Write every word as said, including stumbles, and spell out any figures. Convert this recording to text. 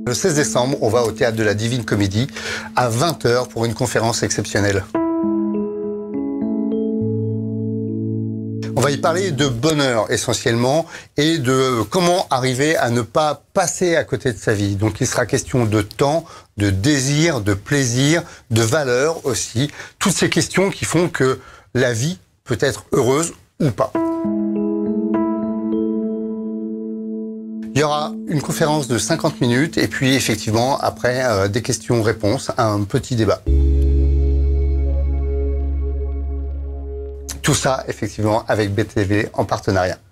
Le seize décembre, on va au Théâtre de la Divine Comédie à vingt heures pour une conférence exceptionnelle. On va y parler de bonheur essentiellement et de comment arriver à ne pas passer à côté de sa vie. Donc il sera question de temps, de désir, de plaisir, de valeur aussi. Toutes ces questions qui font que la vie peut être heureuse ou pas. Il y aura une conférence de cinquante minutes et puis effectivement après euh, des questions-réponses, un petit débat. Tout ça effectivement avec B T V en partenariat.